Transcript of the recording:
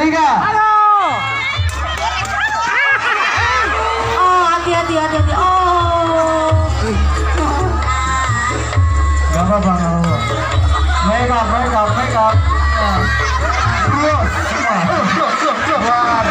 3. Ayo. Oh, hati-hati. Oh. Gak apa-apa, gak apa-apa. Make up. Terus. Wah,